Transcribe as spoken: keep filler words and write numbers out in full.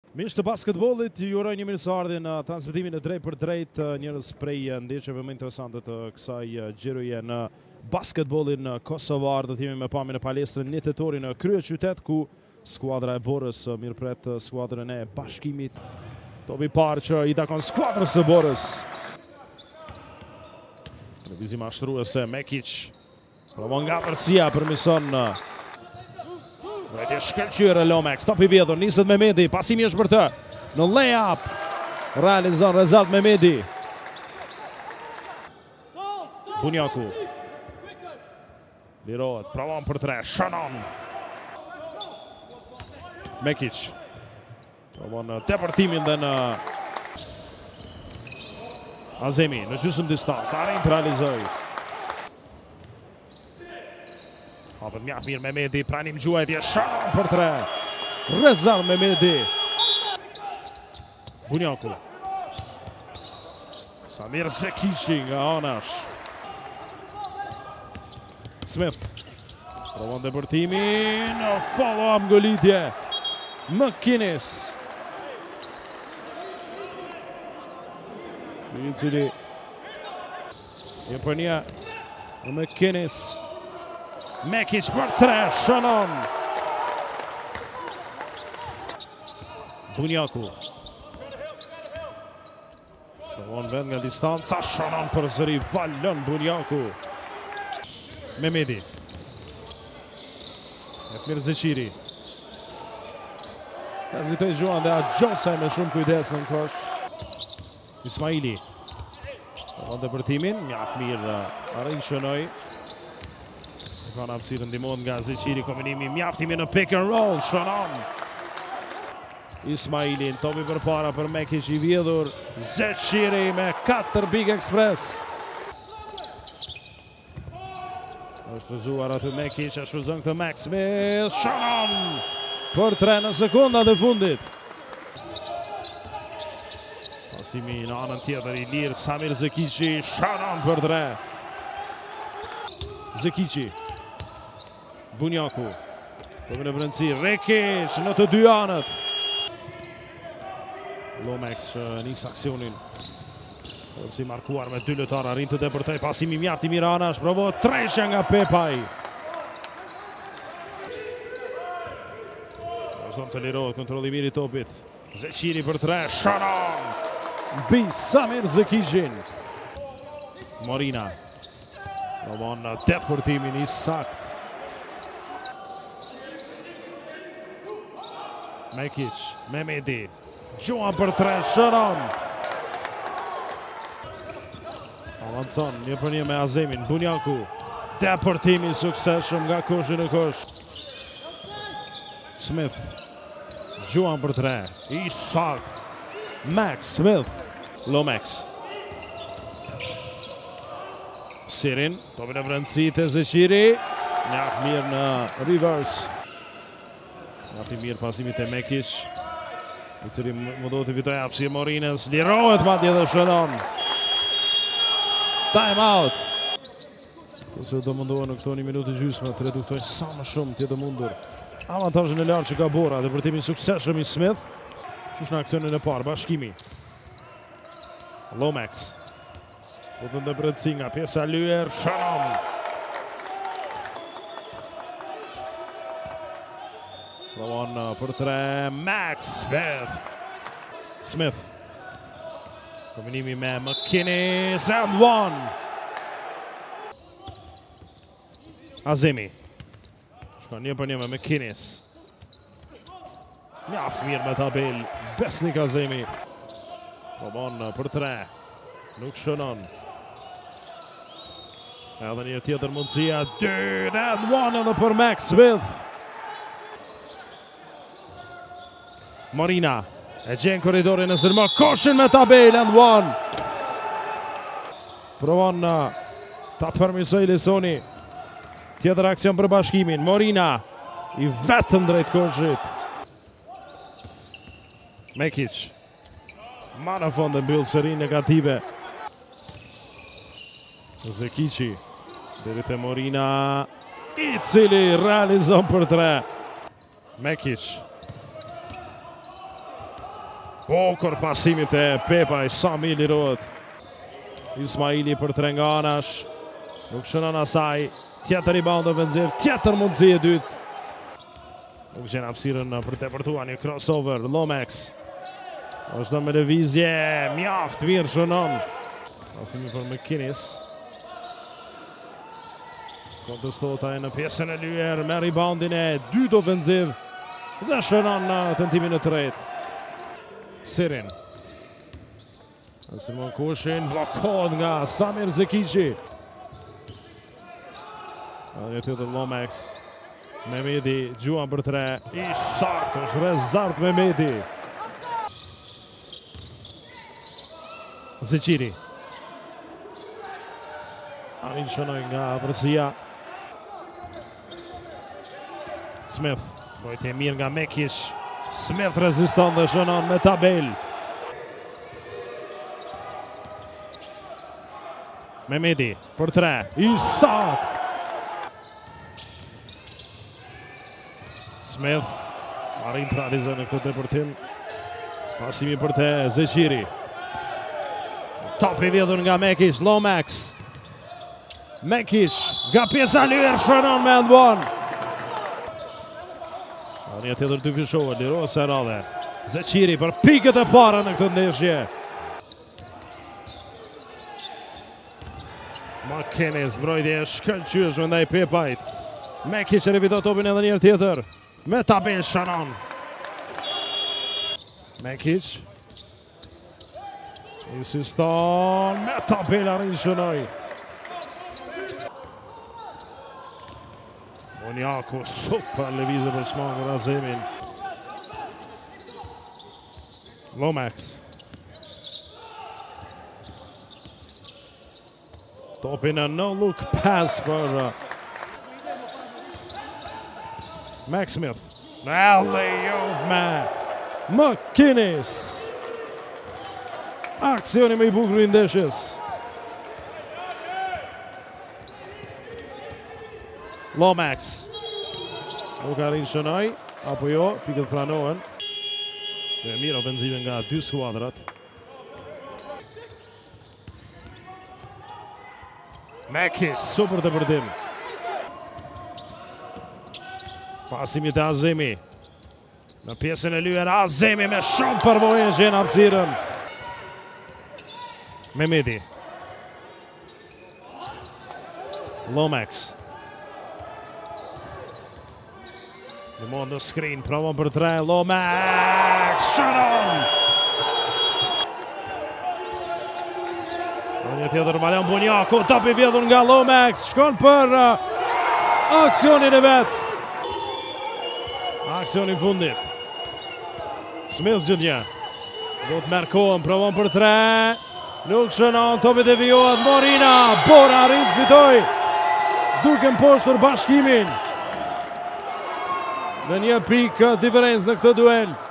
Mish të basketbollit, ju uroj një mirëseardhje në transmetimin e drejt për drejt, njërës prej ndeshjeve më interesante të kësaj gjiroje në basketbollin kosovar. Do t'jemi me pamjen e palestrën një tetori në krye qytet, ku skuadra e Borës mirëpret skuadrën e Bashkimit. Topi parë që i takon skuadrës së Borës. Televizim ashtruese Mekic. Provon nga përsia, përmison Vete shkëlqyre Lomex, top i vjedhur, niset Mehmeti, pasimi është për të, në lay-up, realizon Rezat Mehmeti. Bunjaku. Lirohet, provon për tre, Shanon. Mekic. Provon tepërtimin dhe në Azemi, në gjysmë distancë, arrin të realizoj. Hapët mjaft mirë Mehmeti, pranim gjuajtje, Shanon për tre. Rezat Mehmeti. Bunjaku. Samir Zekici nga anash. Smith. Provon depërtimin, follow-up golitje. McInnes. I cili e për një McInnes. Mekic për tre, Shanon. Bunjaku. Provon vend nga distanca, Shanon për zëri, valën Bunjaku. Mehmeti. Etmir Zeqiri. Kazitoj Gjuan dhe Agjosaj me shumë kujdes në kosh. Ismaili. Provon depërtimin, mjaft mirë arrin shënoj. Kanë hapësirë ndihmohet nga Zeqiri, kombinimi mjaftimi në pick and roll, Shanon. Ismaili, topi përpara për Mekic i vjedhur, Zeqiri me katër Big Express. Është rëzuar aty Mekic, është shfryzon këtë Max Smith, Shanon për tre në sekondat e fundit. Pasimi në anën tjetër i lirë, Samir Zekici, Shanon për tre. Zekici. Bunjaku. Topi në brendësi, Rekic në të dy anët. Lomex nis aksionin. Si markuar me dy lojtar, arrin të depërtoj, pasimi mjaft i mirë anash, provohet treshja nga Pepaj. Vazhdon të lirohet, kontrolli mirë i topit. Zeqiri për tre, Shanon. Mbi Samir Zekicin. Morina. Provon depërtimin i sakt. Mekic, Mehmeti, Gjuan për tre, Shanon. Avancon, një për një me Azemin, Bunjaku. Depërtimi suksesshëm nga koshi në kosh. Smith, Gjuan për tre, i sakt. Max Smith, Lomex. Sirin, topi në brendësi të Zeqiri. Mjaft mirë në reverse. Mjaft i mirë pasimit e Mekic. I cili më do të fitoj hapësirë Morinës. Lirohet madje dhe Shanon. Time out. Ose do mundohen në këto një minutë gjysmë të reduktojnë sa më shumë tjetë mundur. Avantazhin e lartë që ka Bora, depërtimi suksesshëm i Smith. Qysh në aksionin e parë, Bashkimi. Lomex. Po të ndëbrëtësi nga pjesa lyer, Shanon. Provon për tre, Max Smith. Smith. Kombinimi me McInnes and one. Azemi. Shkon një për një me McInnes. Mjaft mirë me tabel, Besnik Azemi. Provon për tre, nuk shënon. Edhe një tjetër mundësia, two and one edhe për Max Smith. Morina, e gjenë koridorin e sërma, koshin me tabel and one. Provon ta përmisoj Lesoni. Tjetër aksion për Bashkimin, Morina, i vetëm drejt koshit. Mekic. Ma në fond e mbyll seri negative. Zekici. Deri te Morina, i cili realizon për tre. Mekic. Bukur pasimit e Pepaj, Sami lirohet. Ismaili për tre nga anash. Nuk shënon asaj. Tjetër rebound ofensiv, tjetër mundësi e dytë. Nuk gjen hapësirën për të tepërtuar një crossover. Lomax. Është me lëvizje, mjaft mirë shënon. Pasimi për McKinnis. Kontestohet ai në pjesën e lyer me reboundin e dytë ofensiv dhe shënon në tentimin e tretë. Sirin. Simon Kushin blokohet nga Samir Zekici. Një tjetër Lomax. Mehmeti gjuan për tre. I sartë, është rezart Mehmeti. Zeqiri. Arin shënoj nga përësia. Smith. Bojtje mirë nga Mekish. Smith reziston dhe shënon me tabel. Mehmeti për tre. I sartë. Smith arrin të realizon në këtë depërtim. Pasimi për te Zeqiri. Top i vjedhur nga Mekish, Lomax. Mekish nga pjesa lyer shënon me ndbon. Një tjetër dy fishohet, lirohet se radhe. Zeqiri për pikët e para në këtë ndeshje. McKinnis, mbrojtje shkëlqyeshme ndaj Pepajt. Mekish e reviton topin edhe një herë tjetër. Me tabel shënon. Mekish. Insiston. Me tabel arrin shënoj. Monjaku super lëvizje për çmangur Azemin. Lomax. Topin në no look pass për Max Smith. Alley-oop me McKinnis. Aksioni me i bukur i ndeshjes. Lomax. Nuk arrin shënoj, apo jo, pikët pranohen. Dhe mirë ofenzive nga dy skuadrat. Mekish, super të përdim. Pasimi të Azemi. Në pjesën e lyer, Azemi me shumë përvojë gjen hapësirën. Mehmeti. Lomax. Në mund në screen, provon për tre, Lomax, shënon! Një tjetër Marian Bonjaku, top i vjedhur nga Lomax, shkon për uh, aksionin e vetë. Aksionin fundit. Smith gjithnja. Do të merë kohën, provon për tre, nuk shënon, topit e vijohet, Morina, Bora rritë fitoj, duke në poshtur bashkimin. Në një pikë diferencë në këtë duel.